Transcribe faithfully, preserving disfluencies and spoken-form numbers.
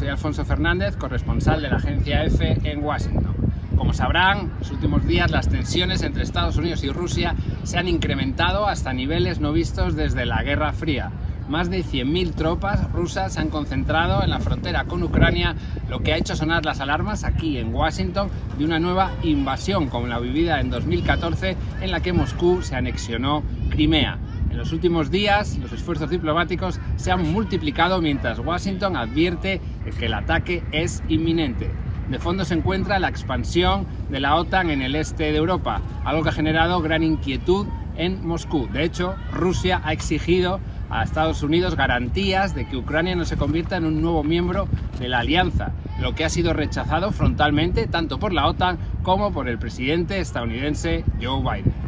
Soy Alfonso Fernández, corresponsal de la agencia EFE en Washington. Como sabrán, en los últimos días las tensiones entre Estados Unidos y Rusia se han incrementado hasta niveles no vistos desde la Guerra Fría. Más de cien mil tropas rusas se han concentrado en la frontera con Ucrania, lo que ha hecho sonar las alarmas aquí en Washington de una nueva invasión como la vivida en dos mil catorce, en la que Moscú se anexionó Crimea. En los últimos días, los esfuerzos diplomáticos se han multiplicado mientras Washington advierte que el ataque es inminente. De fondo se encuentra la expansión de la OTAN en el este de Europa, algo que ha generado gran inquietud en Moscú. De hecho, Rusia ha exigido a Estados Unidos garantías de que Ucrania no se convierta en un nuevo miembro de la alianza, lo que ha sido rechazado frontalmente tanto por la OTAN como por el presidente estadounidense Joe Biden.